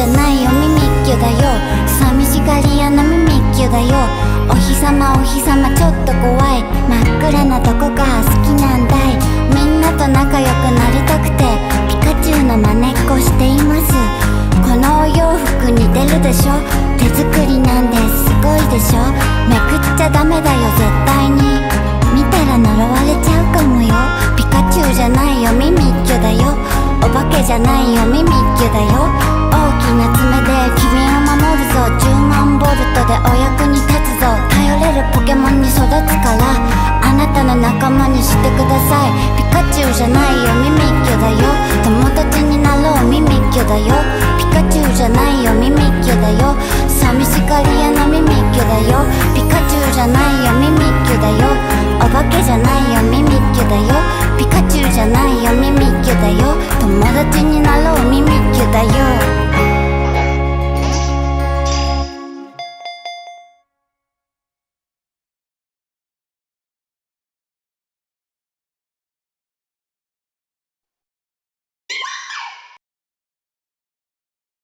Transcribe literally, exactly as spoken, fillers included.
じゃないよミミッキュだよ。寂しがり屋のミミッキュだよ。お日様お日様ちょっと怖い。真っ暗などこが好きなんだい。みんなと仲良くなりたくてピカチュウの真似っこしています。このお洋服似てるでしょ。手作りなんですごいでしょ。めくっちゃダメだよ絶対に。見たら呪われちゃうかもよ。ピカチュウじゃないよミミッキュだよ。お化けじゃないよミミッキュだよ。大きな爪で君を守るぞ。じゅうまんボルトでお役に立つぞ。頼れるポケモンに育つからあなたの仲間にしてください。ピカチュウじゃないよミミッキュだよ。友達になろうミミッキュだよ。ピカチュウじゃないよミミッキュだよ。寂しがり屋のミミッキュだよ。ピカチュウじゃないよミミッキュだよ。お化けじゃないよミミッキュだよ。ピカチュウじゃないよミミッキュだよ。友達になろうミミッキュ